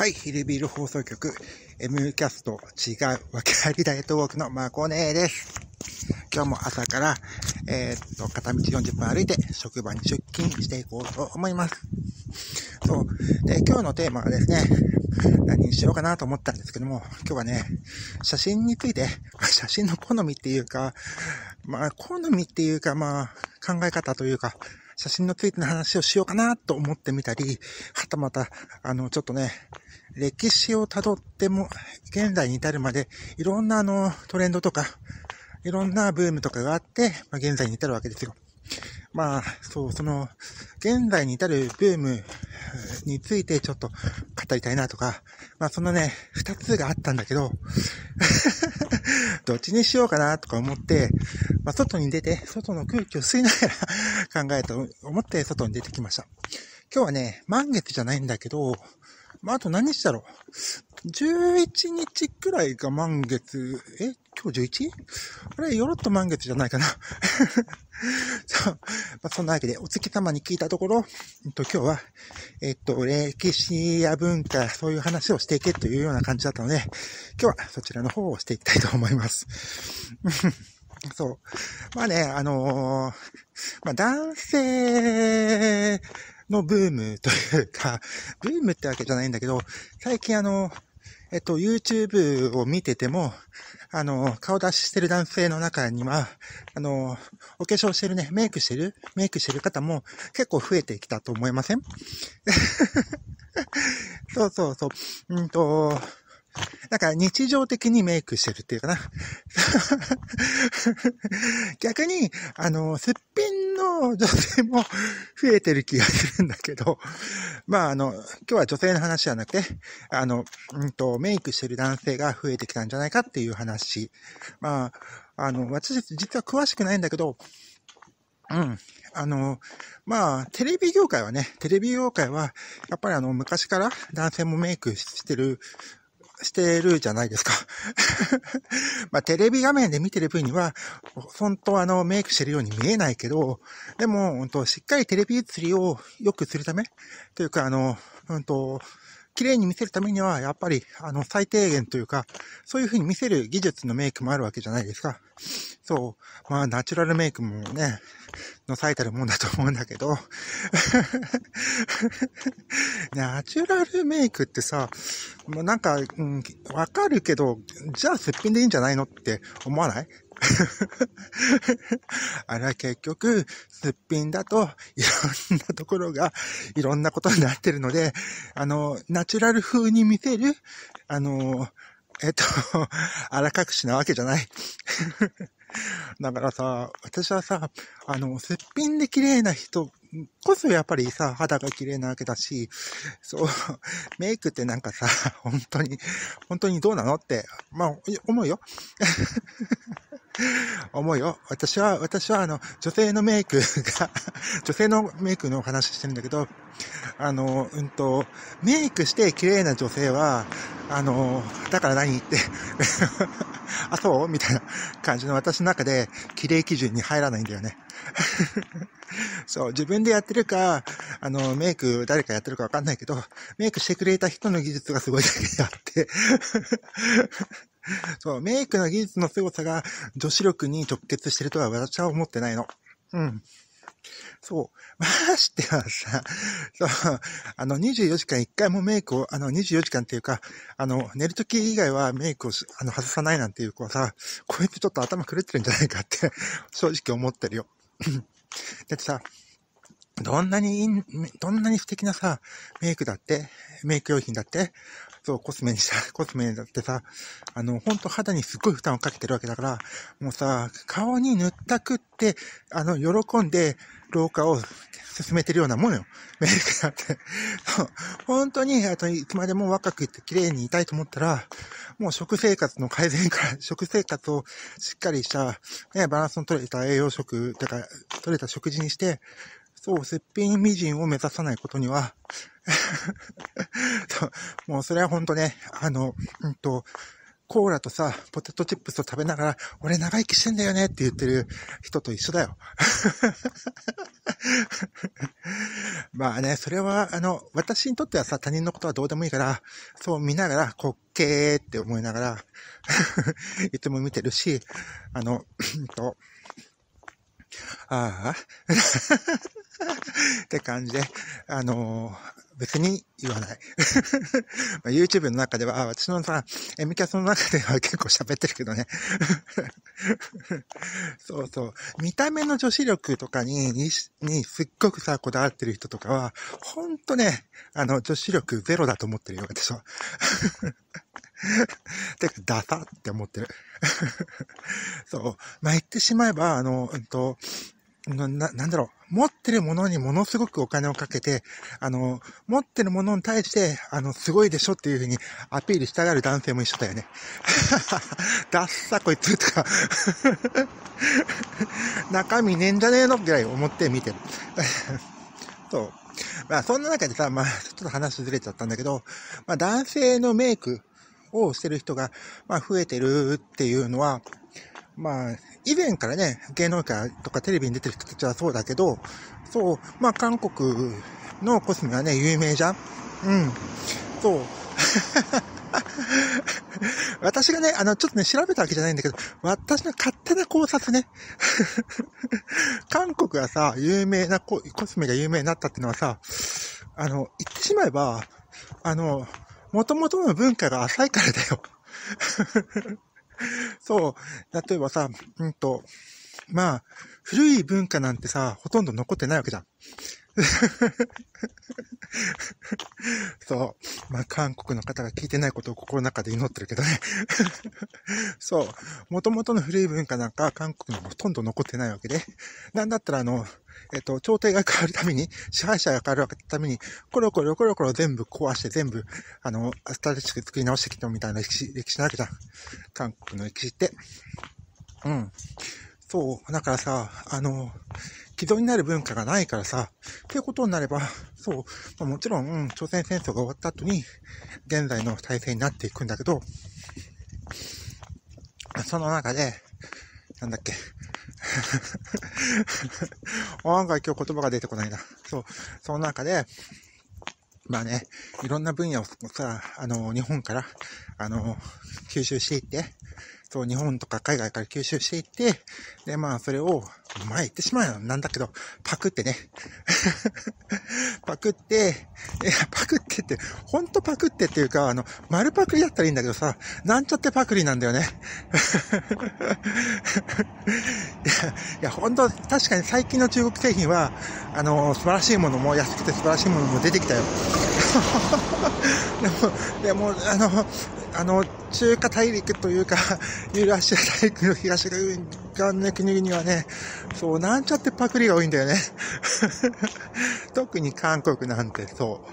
はい、ヒルビール放送局、M キャスト違う訳ありダイエットウォークのまこねです。今日も朝から、片道40分歩いて職場に出勤していこうと思います。そう。で、今日のテーマはですね、何にしようかなと思ったんですけども、今日はね、写真について、写真の好みっていうか、好みっていうか、考え方というか、写真のついての話をしようかなと思ってみたり、はたまた、ちょっとね、歴史をたどっても、現在に至るまで、いろんなトレンドとか、いろんなブームとかがあって、現在に至るわけですよ。現在に至るブームについてちょっと語りたいなとか、そのね、二つがあったんだけど、どっちにしようかなとか思って、外に出て、外の空気を吸いながら考えと思って外に出てきました。今日はね、満月じゃないんだけど、あと何日だろう。11日くらいが満月、今日 11？ あれ、よろっと満月じゃないかな。そう。そんなわけで、お月様に聞いたところ、今日は、歴史や文化、そういう話をしていけというような感じだったので、今日はそちらの方をしていきたいと思います。そう。男性のブームというか、ブームってわけじゃないんだけど、最近YouTube を見てても、顔出ししてる男性の中には、お化粧してるね、メイクしてる方も結構増えてきたと思いません？そう。なんか日常的にメイクしてるっていうかな。逆に、すっぴんの女性も増えてる気がするんだけど、今日は女性の話じゃなくて、メイクしてる男性が増えてきたんじゃないかっていう話。私実は詳しくないんだけど、テレビ業界は、やっぱり昔から男性もメイクしてるじゃないですか。テレビ画面で見てる分には、本当メイクしてるように見えないけど、でも、しっかりテレビ映りを良くするため、というか、綺麗に見せるためには、やっぱり、最低限というか、そういう風に見せる技術のメイクもあるわけじゃないですか。そう。ナチュラルメイクもね、の最たるもんだと思うんだけど、ナチュラルメイクってさ、わかるけど、じゃあすっぴんでいいんじゃないのって思わない？あれは結局、すっぴんだと、いろんなところが、いろんなことになってるので、ナチュラル風に見せる、あら隠しなわけじゃない。だからさ、私はさ、すっぴんで綺麗な人こそやっぱりさ、肌が綺麗なわけだし、そう、メイクってなんかさ、本当にどうなのって、思うよ。思うよ。私は女性のメイクが、女性のメイクの話してるんだけど、メイクして綺麗な女性は、だから何って、あ、そうみたいな感じの私の中で、綺麗基準に入らないんだよね。そう、自分でやってるか、メイク誰かやってるかわかんないけど、メイクしてくれた人の技術がすごいだけであって、そう、メイクの技術の凄さが女子力に直結してるとは私は思ってないの。そう。ましてはさ、そう、24時間1回もメイクを、24時間っていうか、寝るとき以外はメイクを外さないなんていう子はさ、こいつちょっと頭狂ってるんじゃないかって正直思ってるよ。だってさ、どんなに素敵なさ、メイク用品だって、そう、コスメだってさ、ほんと肌にすっごい負担をかけてるわけだから、もうさ、顔に塗ったくって、喜んで老化を進めてるようなものよ。メイクだって。そう、本当に、いつまでも若くて綺麗にいたいと思ったら、もう食生活の改善から、食生活をしっかりした、ね、バランスの取れた栄養食、取れた食事にして、そう、すっぴん美人を目指さないことには、もうそれは本当ね、 コーラとさ、ポテトチップスを食べながら、俺長生きしてんだよねって言ってる人と一緒だよ。まあね、それは、私にとってはさ、他人のことはどうでもいいから、そう見ながら、滑稽って思いながら、いつも見てるし、ああって感じで、別に言わない。まあ、YouTube の中では、私のさ、M キャスの中では結構喋ってるけどね。そうそう。見た目の女子力とかにすっごくさ、こだわってる人とかは、ほんとね、女子力ゼロだと思ってるよ、私は。てか、ダサって思ってる。そう。まあ、言ってしまえば、なんだろう、持ってるものにものすごくお金をかけて、持ってるものに対して、すごいでしょっていうふうにアピールしたがる男性も一緒だよね。ダッサこいつとか、中身ねえんじゃねえのぐらい思って見てる。そう。まあ、そんな中でさ、まあ、ちょっと話ずれちゃったんだけど、まあ、男性のメイクをしてる人が、まあ、増えてるっていうのは、まあ、以前からね、芸能界とかテレビに出てる人たちはそうだけど、そう、まあ、韓国のコスメはね、有名じゃん。うん。そう。私がね、ちょっとね、調べたわけじゃないんだけど、私の勝手な考察ね。韓国がさ、有名なコスメが有名になったっていうのはさ、言ってしまえば、元々の文化が浅いからだよ。そう。例えばさ、まあ、古い文化なんてさ、ほとんど残ってないわけじゃん。そう。まあ、韓国の方が聞いてないことを心の中で祈ってるけどね。そう。元々の古い文化なんか韓国にほとんど残ってないわけで。なんだったら朝廷が変わるために、支配者が変わるために、コロコロ全部壊して全部、新しく作り直してきたみたいな歴史なわけじゃん。韓国の歴史って。うん。そう。だからさ、既存になる文化がないからさ、っていうことになれば、そう、まあ、もちろん、朝鮮戦争が終わった後に、現在の体制になっていくんだけど、その中で、なんだっけ。案外今日言葉が出てこないな。そう、その中で、まあね、いろんな分野をさ、日本から、吸収していって、そう、日本とか海外から吸収していって、で、まあ、それを、まあ言ってしまうよ。なんだけど、パクってね。パクって、パクってって、ほんとパクってっていうか、丸パクリだったらいいんだけどさ、なんちゃってパクリなんだよね。いや、ほんと、確かに最近の中国製品は、素晴らしいものも、安くて素晴らしいものも出てきたよ。でも、中華大陸というか、ユーラシア大陸の東側の国々はね、そう、なんちゃってパクリが多いんだよね。特に韓国なんて、そう。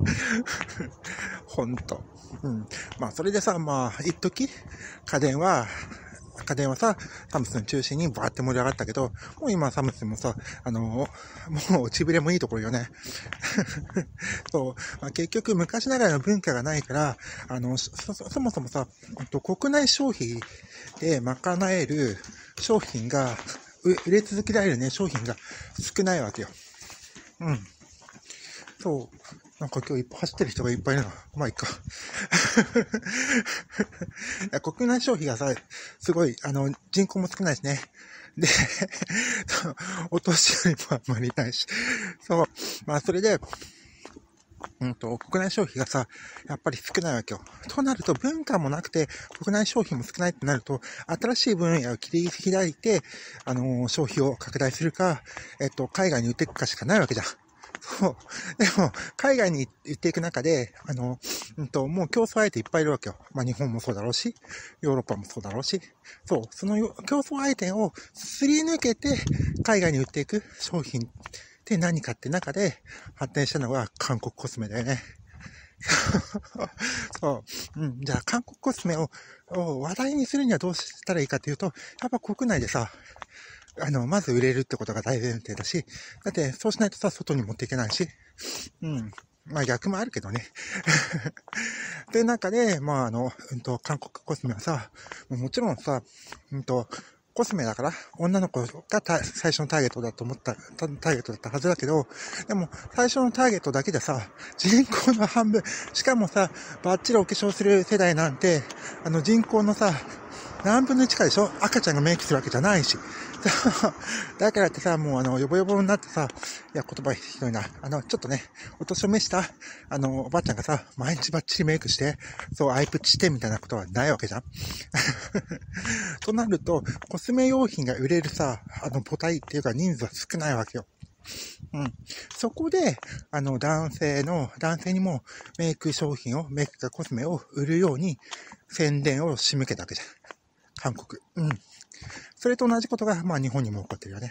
ほんと。うん。まあ、それでさ、まあ、一時家電はさ、サムスン中心にバーって盛り上がったけど、もう今サムスンもさ、もう落ちぶれもいいところよね。そう。まあ、結局昔ながらの文化がないから、そもそもさ、国内消費で賄える商品が、売れ続けられるね、商品が少ないわけよ。うん。そう。なんか今日いっぱい走ってる人がいっぱいいるな。まあいいか。いや国内消費がさ、すごい、人口も少ないしね。で、お年寄りもあんまりいないし。そう。まあそれで、国内消費がさ、やっぱり少ないわけよ。となると文化もなくて、国内消費も少ないってなると、新しい分野を切り開いて、消費を拡大するか、海外に売っていくかしかないわけじゃん。そう。でも、海外に行っていく中で、もう競争相手いっぱいいるわけよ。まあ日本もそうだろうし、ヨーロッパもそうだろうし、そう。その競争相手をすり抜けて、海外に売っていく商品って何かって中で発展したのが韓国コスメだよね。そう。じゃあ韓国コスメを話題にするにはどうしたらいいかというと、やっぱ国内でさ、まず売れるってことが大前提だし、だってそうしないとさ、外に持っていけないし、 まあ逆もあるけどね。という中で、韓国コスメはさ、もちろんさ、コスメだから、女の子が最初のターゲットだと思った、ターゲットだったはずだけど、でも、最初のターゲットだけでさ、人口の半分、しかもさ、バッチリお化粧する世代なんて、人口のさ、何分の1かでしょ？赤ちゃんがメイクするわけじゃないし。だからってさ、もうヨボヨボになってさ、いや、言葉ひどいな。ちょっとね、お年を召した、おばあちゃんがさ、毎日バッチリメイクして、そう、アイプチしてみたいなことはないわけじゃん。となると、コスメ用品が売れるさ、母体っていうか人数は少ないわけよ。うん。そこで、男性にもメイクかコスメを売るように宣伝を仕向けたわけじゃん。韓国。うん。それと同じことが、日本にも起こってるよね。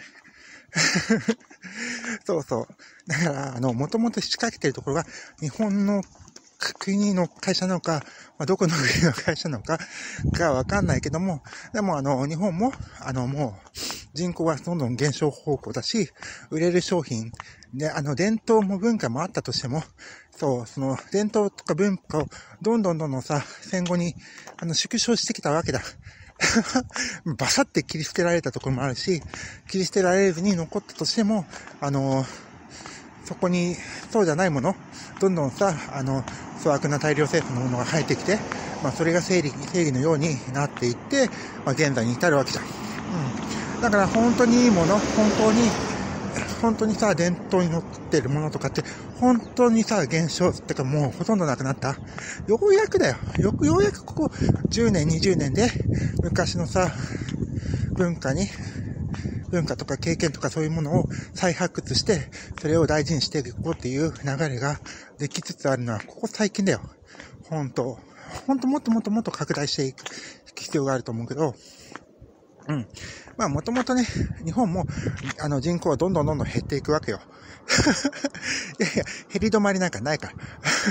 そうそう。だから、もともと仕掛けてるところが、日本の国の会社なのか、どこの国の会社なのかがわかんないけども、でも日本も、もう、人口はどんどん減少方向だし、売れる商品、で、伝統も文化もあったとしても、そう、その伝統とか文化をどんどんさ、戦後に、縮小してきたわけだ。バサって切り捨てられたところもあるし、切り捨てられずに残ったとしても、そこにそうじゃないもの、どんどんさ、粗悪な大量生産のものが入ってきて、それが正義のようになっていって、現在に至るわけじゃん。うん。だから本当にいいもの、本当にさ、伝統に乗ってるものとかって、本当にさ、減少ってかもうほとんどなくなった。ようやくだよ。ようやくここ10年、20年で、昔のさ、文化とか経験とかそういうものを再発掘して、それを大事にしていこうっていう流れができつつあるのは、ここ最近だよ。本当もっと拡大していく必要があると思うけど、うん。もともとね、日本も、人口はどんどん減っていくわけよ。いやいや、減り止まりなんかないから。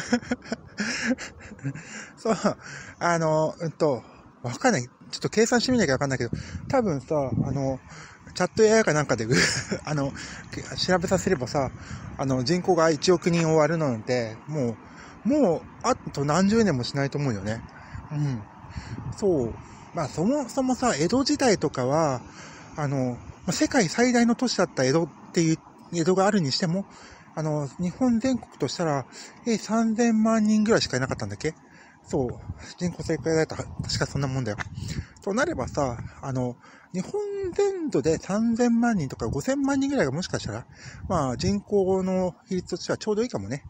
そう、わかんない。ちょっと計算してみなきゃわかんないけど、多分さ、チャット AI かなんかで、調べさせればさ、人口が1億人を割るなんて、もう、あと何十年もしないと思うよね。うん。そう。そもそもさ、江戸時代とかは、世界最大の都市だった江戸があるにしても、日本全国としたら、3000万人ぐらいしかいなかったんだっけ？そう。人口正解だったら、確かそんなもんだよ。となればさ、日本全土で3000万人とか5000万人ぐらいがもしかしたら、人口の比率としてはちょうどいいかもね。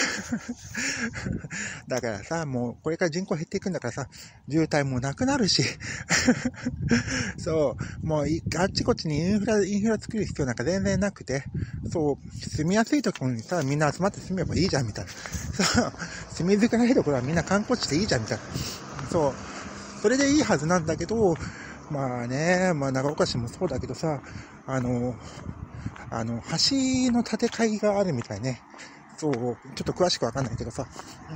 だからさ、もうこれから人口減っていくんだからさ、渋滞もなくなるし、そう、もうあっちこっちにインフラ作る必要なんか全然なくて、そう、住みやすいところにさ、みんな集まって住めばいいじゃんみたいな。そう、住みづらいところはみんな観光地でいいじゃんみたいな。そう、それでいいはずなんだけど、長岡市もそうだけどさ、橋の建て替えがあるみたいね。そう、ちょっと詳しくわかんないけどさ。うん。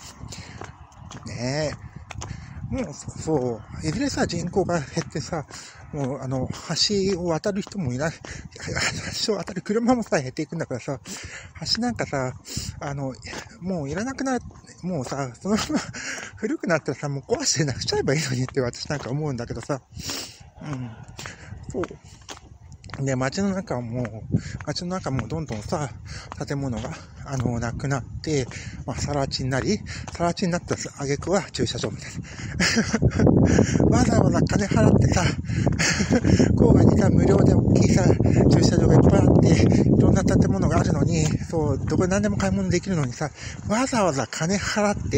ねえ。もう、そう、いずれさ、人口が減ってさ、もう、橋を渡る人もいない、橋を渡る車もさ、減っていくんだからさ、橋なんかさ、もういらなくなる、もうさ、そのまま古くなったらさ、もう壊してなくちゃえばいいのにって私なんか思うんだけどさ、うん、そう。で、街の中もどんどんさ、建物が、なくなって、更地になった挙句は駐車場みたいな。わざわざ金払ってさ、郊外にさ、無料で大きいさ、駐車場がいっぱいあって、いろんな建物があるのに、そう、どこで何でも買い物できるのにさ、わざわざお金払って、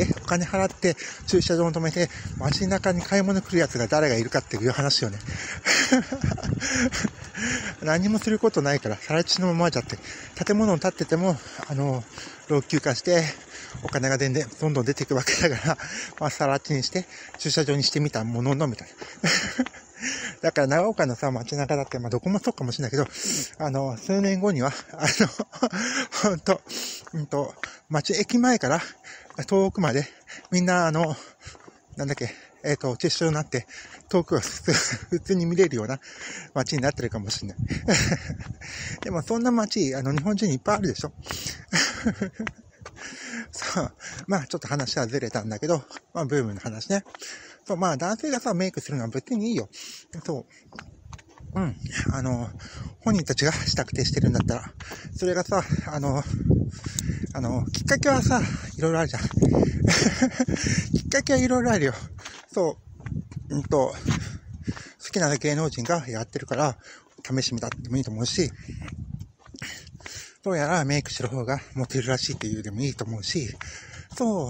駐車場を止めて、街中に買い物来るやつが誰がいるかっていう話よね。何もすることないから、更地のままじゃって、建物を建ってても、老朽化して、お金がどんどん出ていくわけだから、更地にして、駐車場にしてみたものの、みたいな。だから長岡のさ、街中だって、どこもそうかもしれないけど、数年後には、駅前から遠くまで、みんな駐車場になって、遠くが普通に見れるような街になってるかもしれない。でもそんな街、日本人にいっぱいあるでしょ。 そう。まあちょっと話はずれたんだけど、まあブームの話ね。そう、まあ男性がさ、メイクするのは別にいいよ。そう。本人たちがしたくてしてるんだったら、それがさ、きっかけはさ、いろいろあるじゃん。きっかけはいろいろあるよ。そう。好きな芸能人がやってるから、試してみたってもいいと思うし、どうやらメイクしてる方がモテるらしいっていうでもいいと思うし、そう、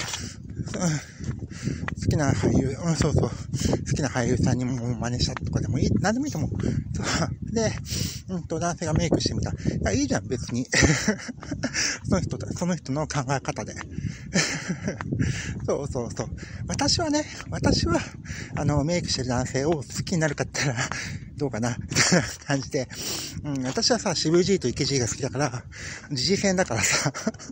好きな俳優、好きな俳優さんにも真似したとかでもいい、なんでもいいと思う。そうで、男性がメイクしてみた。いいじゃん、別に。その人の考え方で。そう。私は、メイクしてる男性を好きになるかって言ったら、どうかなみたいな感じで。私はさ、渋 G と池 G が好きだから、時事戦だからさ。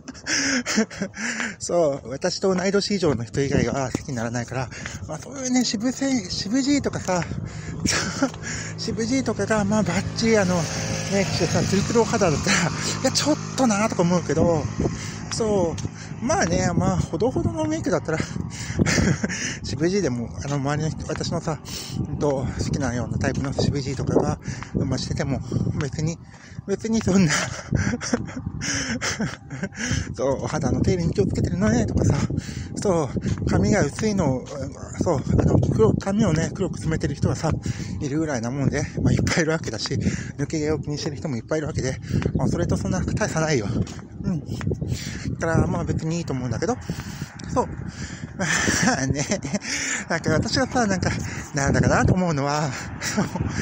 そう、私と同い年以上の人以外は好きにならないから、まあそういうね、渋 G とかさ、渋 G とかが、まあバッチリメイクしてさ、ツルツルお肌だったら、いや、ちょっとなーとか思うけど、そう、まあね、まあ、ほどほどのメイクだったら、渋 G でも、周りの人、私のさ、好きなようなタイプの渋 G とかが、してても、別にそんな、そう、お肌の手入れに気をつけてるのね、とかさ、そう、髪が薄いの、そう、髪をね、黒く染めてる人がさ、いるぐらいなもんで、まあ、いっぱいいるわけだし、抜け毛を気にしてる人もいっぱいいるわけで、まあ、それとそんな大差ないよ。だから、まあ別にいいと思うんだけど、そう。まあね、なんか私がさ、なんだかなと思うのは、そう。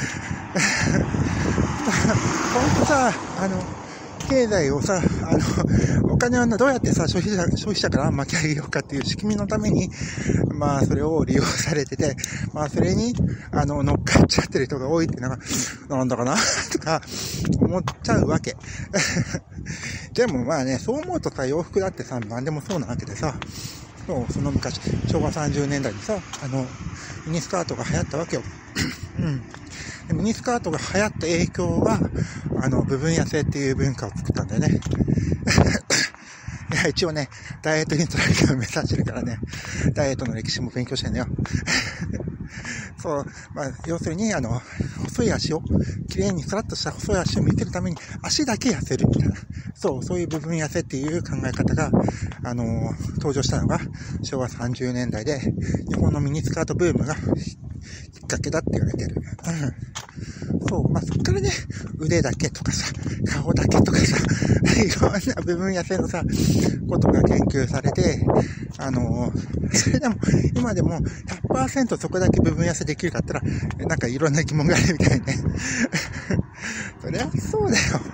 ほんとさ、経済をさ、お金はどうやってさ、消費者から巻き上げようかっていう仕組みのために、まあ、それを利用されてて、まあ、それに、乗っかっちゃってる人が多いっていうのが、なんだかなとか、思っちゃうわけ。でもまあね、そう思うとさ、洋服だってさ、なんでもそうなわけでさ、その昔、昭和30年代にさ、ミニスカートが流行ったわけよ。ミニスカートが流行った影響は、部分痩せっていう文化を作ったんだよね。いや、一応ね、ダイエットインストラクターを目指してるからね、ダイエットの歴史も勉強してんだよ。そう、まあ、要するに、細い足を、綺麗にスラッとした細い足を見せるために、足だけ痩せるみたいな。そういう部分痩せっていう考え方が、登場したのが、昭和30年代で、日本のミニスカートブームが、きっかけだって言われてる。そう、まあ、そっからね、腕だけとかさ、顔だけとかさ、いろんな部分痩せのさ、ことが研究されて、それでも、今でも 100% そこだけ部分痩せできるかったら、なんかいろんな疑問があるみたいね。そりゃそうだよ。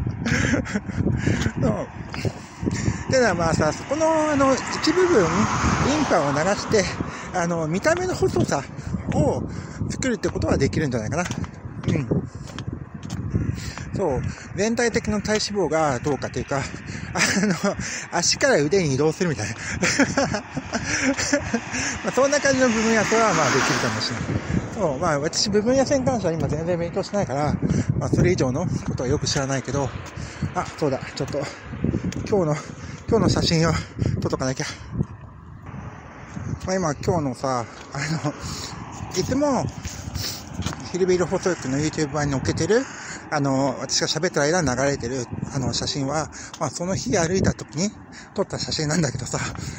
そう。ではまあさ、そこの一部分、リンパを流して、見た目の細さを作るってことはできるんじゃないかな。そう。全体的な体脂肪がどうかというか、足から腕に移動するみたいな。まあ、そんな感じの部分痩せはまあできるかもしれない。そう。まあ私部分痩せに関しては今全然勉強してないから、まあそれ以上のことはよく知らないけど、そうだ。ちょっと、今日の写真を撮っとかなきゃ。まあ今日のさ、いつも、ヒルビル放送局の YouTube 版に載っけてる、私が喋ってる間に流れてる、写真は、まあ、その日歩いた時に撮った写真なんだけどさ、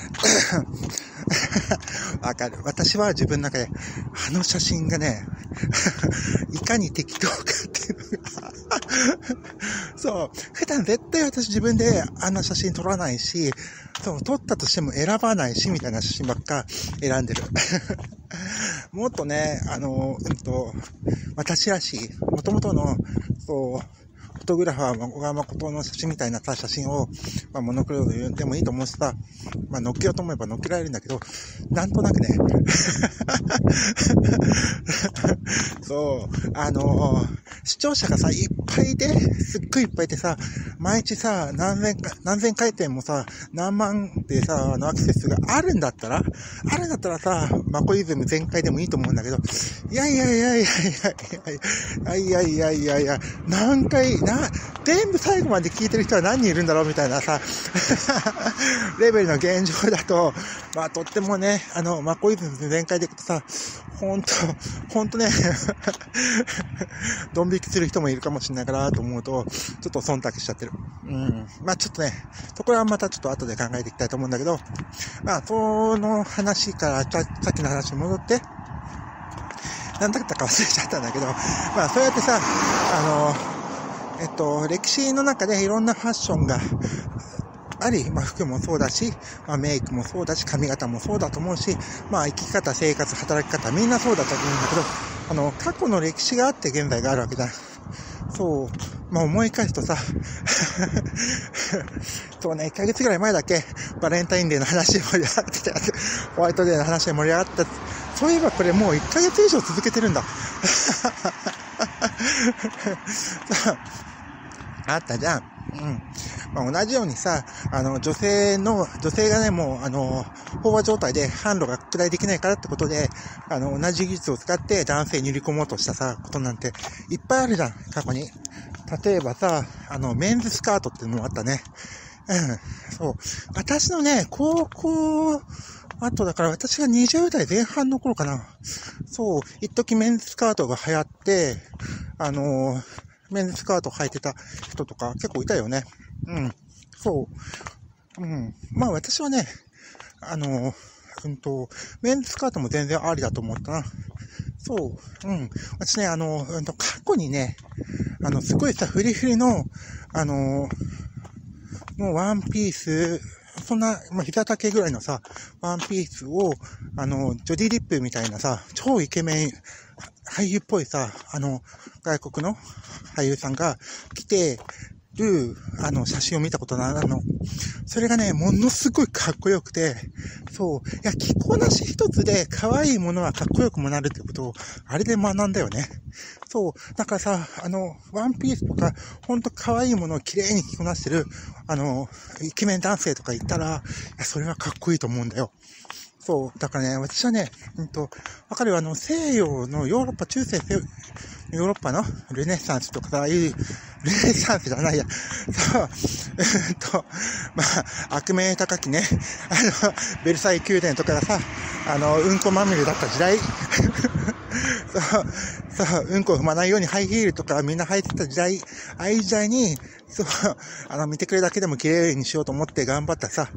わかる。私は自分の中で、写真がね、いかに適当かっていうのが、そう、普段絶対私自分で写真撮らないし、そう、撮ったとしても選ばないし、みたいな写真ばっか選んでる。もっとね、私らしい、元々の、そう、フォトグラファー小川誠の写真みたいなさ、写真を、まあ、モノクロでもいいと思うしさ、まあ、乗っけようと思えば乗っけられるんだけど、なんとなくね、そう、視聴者がさ、いっぱいいて、すっごいいっぱいいてさ、毎日さ、何千回転もさ、何万ってさ、アクセス数があるんだったらさ、マコイズム全開でもいいと思うんだけど、いや、何全部最後まで聞いてる人は何人いるんだろうみたいなさ、レベルの現状だと、とってもね、コイズム全開でいくとさ、ほんとね、ドン引きする人もいるかもしれないからと思うと、ちょっと忖度しちゃってる。ちょっとね、そこはまたちょっと後で考えていきたいと思うんだけど、その話からさっきの話に戻って、何だったか忘れちゃったんだけど、そうやってさ、歴史の中でいろんなファッションがあり、服もそうだし、メイクもそうだし、髪型もそうだと思うし、生き方、生活、働き方、みんなそうだと思うんだけど、過去の歴史があって現在があるわけだ。そう、思い返すとさ、そうね、1ヶ月ぐらい前だっけ、バレンタインデーの話で盛り上がってたやつ、ホワイトデーの話で盛り上がった。そういえばこれもう1ヶ月以上続けてるんだ。あったじゃん。同じようにさ、女性がね、もう、飽和状態で販路が拡大できないからってことで、同じ技術を使って男性に売り込もうとしたさ、ことなんていっぱいあるじゃん、過去に。例えばさ、メンズスカートっていうのもあったね。そう。私のね、高校、あとだから私が20代前半の頃かな。そう、一時メンズスカートが流行って、メンズスカート履いてた人とか結構いたよね。そう。私はね、メンズスカートも全然ありだと思ったな。そう。私ね、過去にね、すごいさ、フリフリの、もうワンピース、そんな、膝丈ぐらいのさ、ワンピースを、ジョディリップみたいなさ、超イケメン、俳優っぽいさ、外国の俳優さんが来てる、写真を見たことがあるの。それがね、ものすごいかっこよくて、そう。いや、着こなし一つで可愛いものはかっこよくもなるってことを、あれで学んだよね。そう。だからさ、ワンピースとか、ほんと可愛いものを綺麗に着こなしてる、イケメン男性とかいたら、いや、それはかっこいいと思うんだよ。そう。だからね、私はね、わかるよ、西洋のヨーロッパ、ヨーロッパのルネッサンスとかさ、ルネッサンスじゃないや。そう。悪名高きね、ベルサイユ宮殿とかがさ、うんこまみれだった時代。そう、うんこを踏まないようにハイヒールとかみんな履いてた時代、ああいう時代に、そう、見てくれるだけでも綺麗にしようと思って頑張ったさ、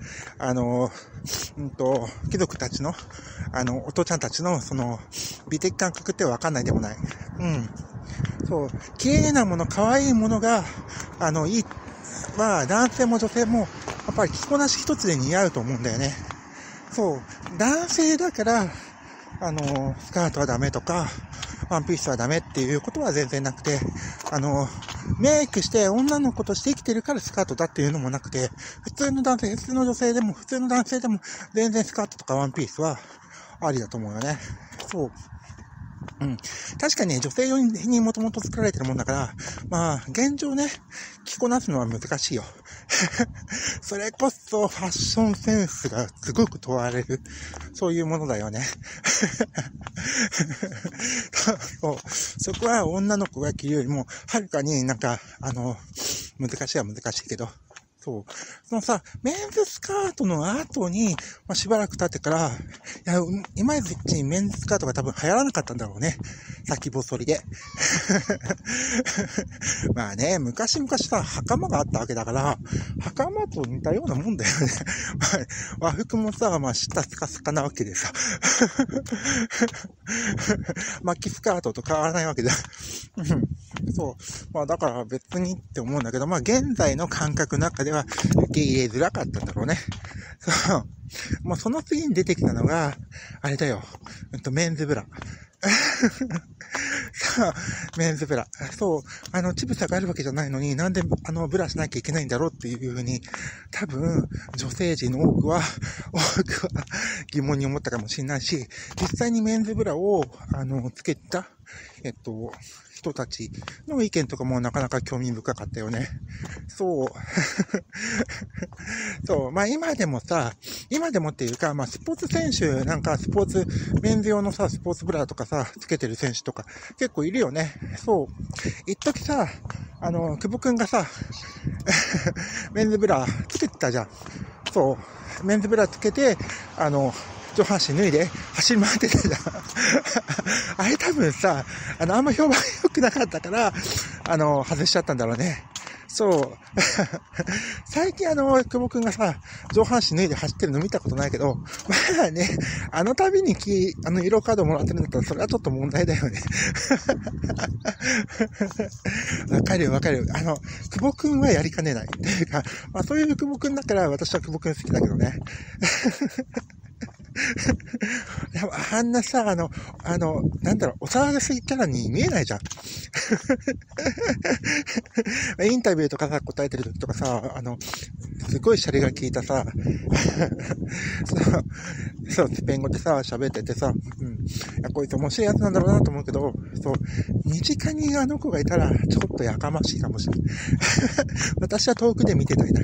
貴族たちの、お父ちゃんたちの、美的感覚ってわかんないでもない。そう、綺麗なもの、可愛いものが、いい、男性も女性も、やっぱり着こなし一つで似合うと思うんだよね。そう、男性だから、スカートはダメとか、ワンピースはダメっていうことは全然なくて、メイクして女の子として生きてるからスカートだっていうのもなくて、普通の男性、普通の女性でも、普通の男性でも、全然スカートとかワンピースはありだと思うよね。そう。確かにね、女性用にもともと作られてるもんだから、現状ね、着こなすのは難しいよ。それこそファッションセンスがすごく問われる、そういうものだよね。そこは女の子が着るよりも、はるかに難しいは難しいけど、そう。そのさ、メンズスカートの後に、しばらく経ってから、今いちにメンズスカートが多分流行らなかったんだろうね。先細りで。昔々さ、袴があったわけだから、袴と似たようなもんだよね。和服もさ、下スカスカなわけでさ。巻きスカートと変わらないわけだ。そう。だから別にって思うんだけど、現在の感覚の中では受け入れづらかったんだろうね。そう。その次に出てきたのが、あれだよ。メンズブラ。さあ、メンズブラ。そう。乳房があるわけじゃないのに、なんで、ブラしなきゃいけないんだろうっていうふうに、多分、女性陣の多くは疑問に思ったかもしれないし、実際にメンズブラを、つけた、 人たちの意見とかもなかなか興味深かったよね。そう。そう。まあ今でもっていうか、まあスポーツ選手なんかメンズ用のさ、スポーツブラとかさ、つけてる選手とか結構いるよね。そう。一時さ、久保くんがさ、メンズブラつけてたじゃん。そう。メンズブラつけて、上半身脱いで走り回ってたじゃん。あれ多分さ、あんま評判良くなかったから、外しちゃったんだろうね。そう。最近久保くんがさ、上半身脱いで走ってるの見たことないけど、まあね、度にイエローカードもらってるんだったら、それはちょっと問題だよね。わかるよ。久保くんはやりかねない。っていうか、まあそういう久保くんだから、私は久保くん好きだけどね。でもあんなさ、なんだろう、お騒がせキャラに見えないじゃん。インタビューとかさ、答えてる時とかさ、すごいシャレが効いたさ、そう、スペイン語でさ、喋っててさ、いやこいつ面白いやつなんだろうなと思うけど、そう、身近にあの子がいたら、ちょっとやかましいかもしれない。私は遠くで見てたいな。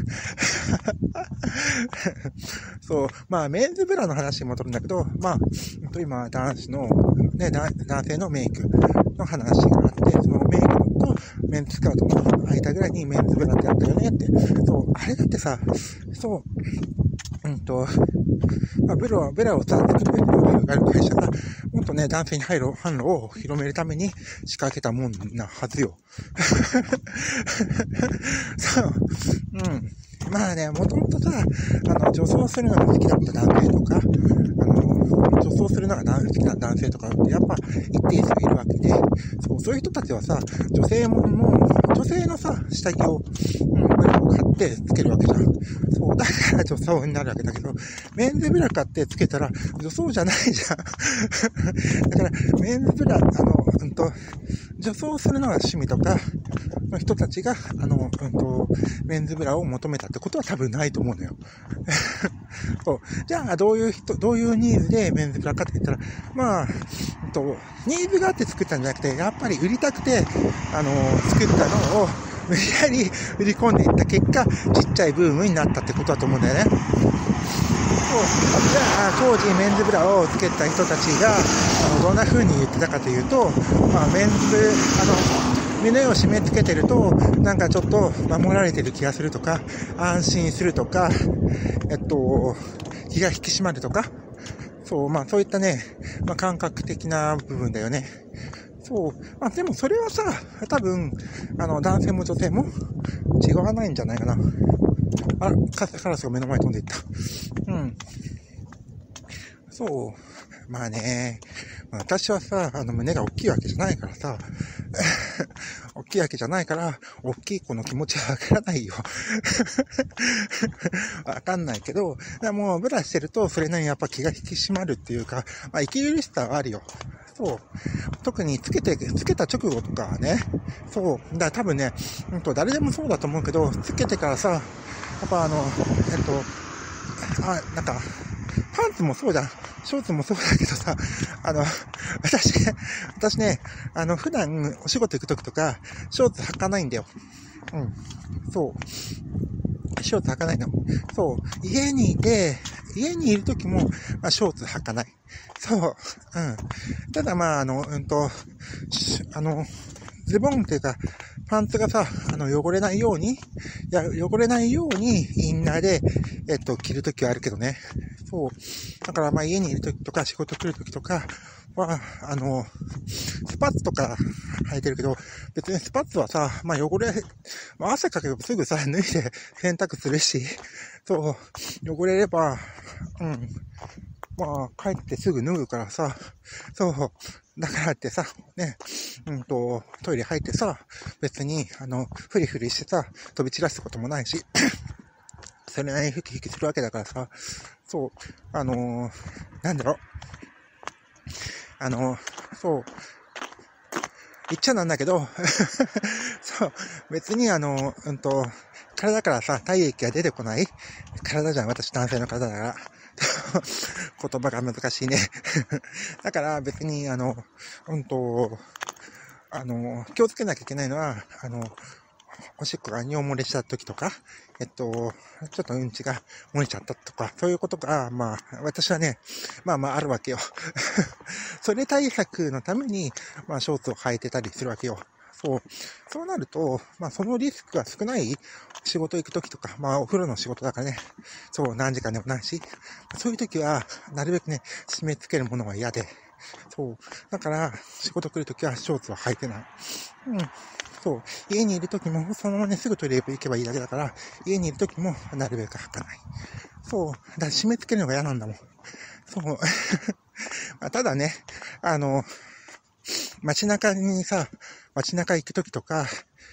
そう、まあ、メンズブラの話に戻るんだけど、まあ、今、男性のメイクの話があって、そのメイクとメンズスカートの間ぐらいにメンズブラってあったよねって。そう、あれだってさ、そう、まあ、ブラをさ、作るべきがある会社が、もっとね、男性に販路を広めるために仕掛けたもんなはずよ。そう、まあね、もともとさ、女装するのが好きだった男性とか、女装するのが好きな男性とかってやっぱ一定数いるわけで、そういう人たちはさ、女性のさ、下着を、ブラを買ってつけるわけじゃん。そう、だから女装になるわけだけど、メンズブラ買ってつけたら女装じゃないじゃん。だから、メンズブラ、女装するのが趣味とか、の人たちが、メンズブラを求めたってことは多分ないと思うのよ。そう。じゃあ、どういうニーズでメンズブラかって言ったら、まあ、ニーズがあって作ったんじゃなくて、やっぱり売りたくて、作ったのを、無理やり売り込んでいった結果、ちっちゃいブームになったってことだと思うんだよね。そう。じゃあ、当時メンズブラをつけた人たちが、どんな風に言ってたかというと、まあ、胸を締め付けてると、なんかちょっと守られてる気がするとか、安心するとか、気が引き締まるとか、そう、まあそういったね、まあ感覚的な部分だよね。そう。まあでもそれはさ、多分、男性も女性も違わないんじゃないかな。カラスが目の前に飛んでいった。そう。まあね、私はさ、胸が大きいわけじゃないからさ、大きいわけじゃないから、大きい子の気持ちはわからないよ。わかんないけど、もうブラしてると、それなりにやっぱ気が引き締まるっていうか、まあ、息苦しさはあるよ。そう。特につけた直後とかはね、そう。だから多分ね、誰でもそうだと思うけど、つけてからさ、やっぱなんか、パンツもそうじゃん。ショーツもそうだけどさ、私ね、普段お仕事行くときとか、ショーツ履かないんだよ。そう。ショーツ履かないの。そう。家にいるときも、まあ、ショーツ履かない。そう。ただまあ、ズボンっていうか、パンツがさ、汚れないように、インナーで、着るときはあるけどね。そう。だからまあ家にいるときとか、仕事来るときとかは、スパッツとか履いてるけど、別にスパッツはさ、まあ汗かけばすぐさ、脱いで洗濯するし、そう、汚れれば、まあ、帰ってすぐ脱ぐからさ、そう、だからってさ、ね、トイレ入ってさ、別に、フリフリしてさ、飛び散らすこともないし、それなりにフキフキするわけだからさ、そう、なんだろそう、言っちゃなんだけど、そう、別に体からさ、体液が出てこない体じゃん、私男性の体だから。言葉が難しいね。だから別に、 気をつけなきゃいけないのは、おしっこが尿漏れした時とか、ちょっとうんちが漏れちゃったとか、そういうことが、まあ、私はね、まああるわけよ。それ対策のために、まあ、ショーツを履いてたりするわけよ。そうなると、まあ、そのリスクが少ない仕事行く時とか、まあ、お風呂の仕事だからね、何時間でもないし、そういう時は、なるべくね、締め付けるものは嫌で、だから、仕事来るときはショーツは履いてない。家にいるときも、そのままね、すぐトイレ行けばいいだけだから、家にいるときも、なるべく履かない。だから締め付けるのが嫌なんだもん。まあ、ただね、街中行くときとか、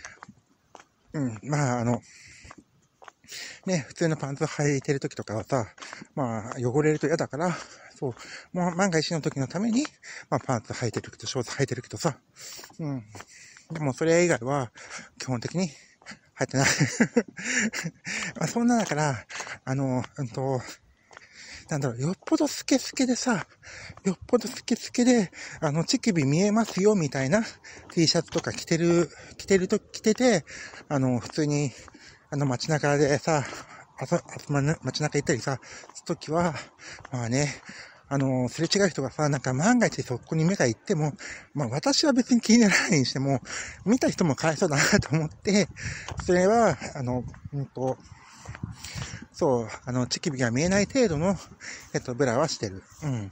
まあ、ね、普通のパンツを履いてるときとかはさ、まあ、汚れると嫌だから、もう万が一の時のために、まあ、パンツ履いてるけど、ショーツ履いてるけどさ、でも、それ以外は、基本的に履いてない。まあ、そんなだから、よっぽどスケスケで、乳首見えますよ、みたいな T シャツとか着てて、普通に、街中でさ、街中行ったりさ、すときは、まあね、すれ違う人がさ、なんか万が一そこに目が行っても、まあ私は別に気にならないにしても、見た人もかわいそうだなと思って、それは、乳首が見えない程度の、ブラはしてる。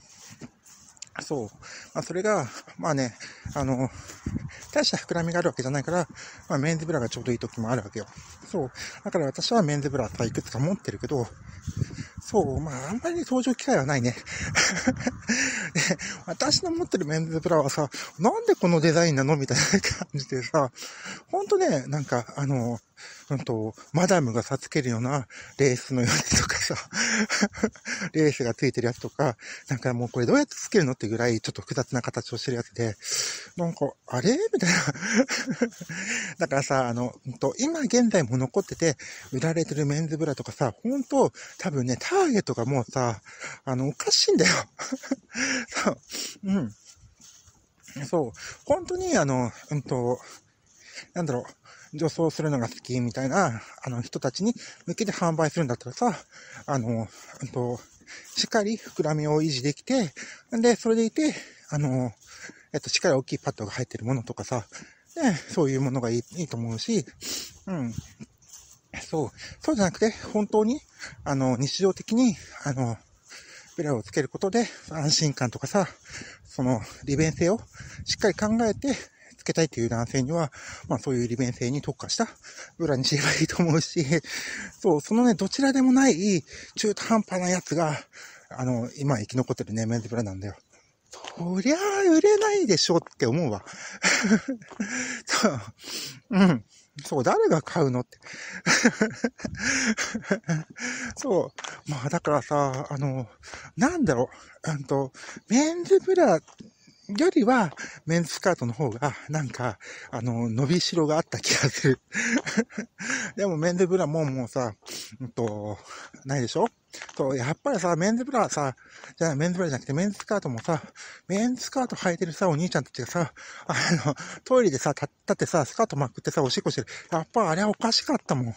まあ、それが、まあね、大した膨らみがあるわけじゃないから、まあ、メンズブラがちょうどいい時もあるわけよ。だから私はメンズブラさ、いくつか持ってるけど、まあ、あんまり登場機会はないね。で、私の持ってるメンズブラはさ、なんでこのデザインなのみたいな感じでさ、ほんとね、なんか、マダムがさつけるようなレースのやつとかさ、レースがついてるやつとか、なんかもうこれどうやってつけるのってぐらいちょっと複雑な形をしてるやつで、なんか、あれみたいな。だからさ、今現在も残ってて、売られてるメンズブラとかさ、ほんと、多分ね、ターゲットがもうさ、おかしいんだよ。本当に、女装するのが好きみたいな、人たちに向けて販売するんだったらさ、しっかり膨らみを維持できて、で、それでいて、しっかり大きいパッドが入ってるものとかさ、ね、そういうものがいいと思うし、そうじゃなくて、本当に、日常的に、ブラをつけることで、安心感とかさ、その利便性をしっかり考えてつけたいっていう男性には、まあそういう利便性に特化したブラにすればいいと思うし、そのね、どちらでもない中途半端なやつが、今生き残ってるね、メンズブラなんだよ。そりゃあ売れないでしょって思うわ。誰が買うのって。まあだからさ、なんだろう、メンズブラよりは、メンズスカートの方が、なんか、伸びしろがあった気がする。でもメンズブラももうさ、ないでしょ？やっぱりさ、メンズブラさ、メンズブラじゃなくてメンズスカートもさ、メンズスカート履いてるさ、お兄ちゃんたちがさ、トイレでさ、立ってさ、スカートまくってさ、おしっこしてる。やっぱあれはおかしかったもん。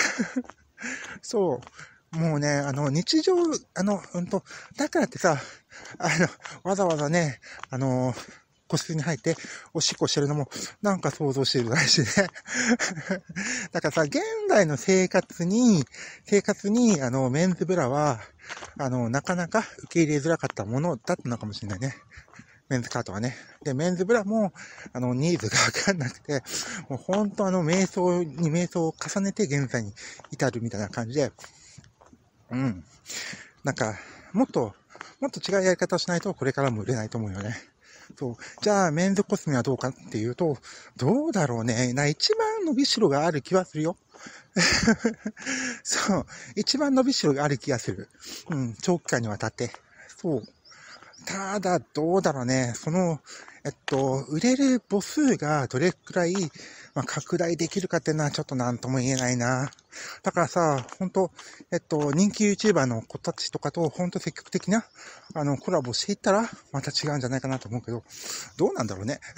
もうね、日常、だからってさ、わざわざね、個室に入っておしっこしてるのもなんか想像してるらしいね。だからさ、現代の生活に、メンズブラは、なかなか受け入れづらかったものだったのかもしれないね。メンズカートはね。で、メンズブラも、ニーズがわかんなくて、もうほんと瞑想に瞑想を重ねて現在に至るみたいな感じで、なんか、もっと違うやり方をしないとこれからも売れないと思うよね。じゃあ、メンズコスメはどうかっていうと、どうだろうね。一番伸びしろがある気はするよ。一番伸びしろがある気がする。長期間にわたって。ただ、どうだろうね。売れる母数がどれくらい、 まあ、拡大できるかっていうのはちょっとなんとも言えないな。だからさ、ほんと、人気 YouTuber の子たちとかと、ほんと積極的な、コラボしていったら、また違うんじゃないかなと思うけど、どうなんだろうね。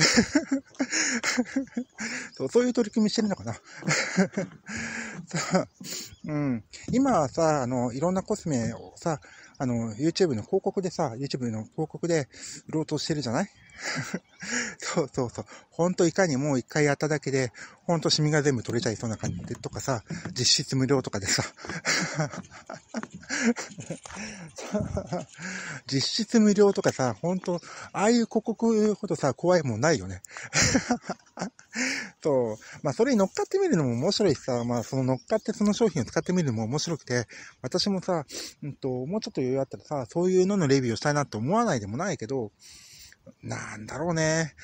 そういう取り組みしてるのかな。さうん。今はさ、いろんなコスメをさ、YouTube の広告でさ、YouTube の広告で売ろうとしてるじゃない。そうそうそう。ほんといかにもう一回やっただけで、ほんとシミが全部取れちゃいそうな感じでとかさ、実質無料とかでさ、実質無料とかさ、ほんと、ああいう広告ほどさ、怖いもんないよね。そう。まあ、それに乗っかってみるのも面白いしさ、まあ、その乗っかってその商品を使ってみるのも面白くて、私もさ、もうちょっと余裕あったらさ、そういうののレビューをしたいなって思わないでもないけど、なんだろうね。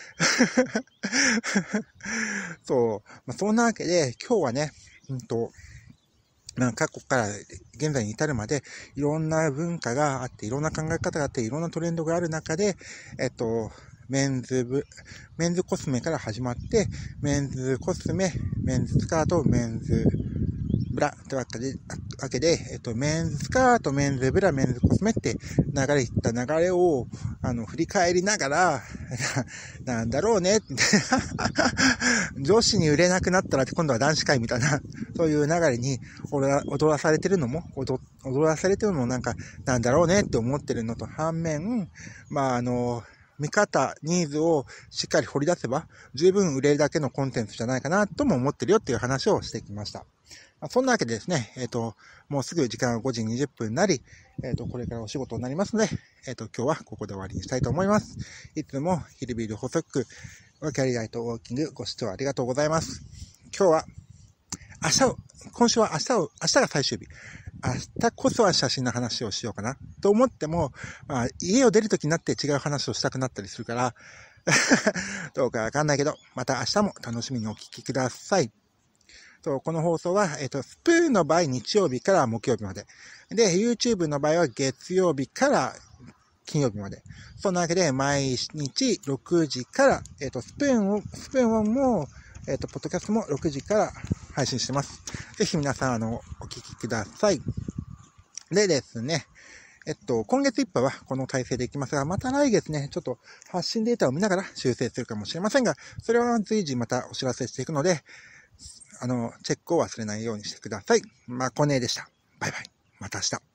そう。まあ、そんなわけで、今日はね、まあ、過去から現在に至るまで、いろんな文化があって、いろんな考え方があって、いろんなトレンドがある中で、メンズコスメから始まって、メンズコスメ、メンズスカート、メンズブラってわけで、メンズスカート、メンズブラ、メンズコスメっていった流れを、振り返りながら、なんだろうね、女子に売れなくなったら今度は男子会みたいな、そういう流れに踊らされてるのもなんか、なんだろうねって思ってるのと反面、まあ見方、ニーズをしっかり掘り出せば、十分売れるだけのコンテンツじゃないかなとも思ってるよっていう話をしてきました。そんなわけでですね、もうすぐ時間が5時20分になり、これからお仕事になりますので、今日はここで終わりにしたいと思います。いつもヒルビル細く、ワキャリライトウォーキングご視聴ありがとうございます。今週は明日が最終日。明日こそは写真の話をしようかなと思っても、まあ、家を出るときになって違う話をしたくなったりするから、どうかわかんないけど、また明日も楽しみにお聞きください。この放送は、スプーンの場合日曜日から木曜日まで。で、YouTube の場合は月曜日から金曜日まで。そんなわけで、毎日6時から、スプーンも、ポッドキャストも6時から配信してます。ぜひ皆さん、お聞きください。でですね、今月いっぱいはこの体制でいきますが、また来月ね、ちょっと発信データを見ながら修正するかもしれませんが、それは随時またお知らせしていくので、チェックを忘れないようにしてください。まこねでした。バイバイ。また明日。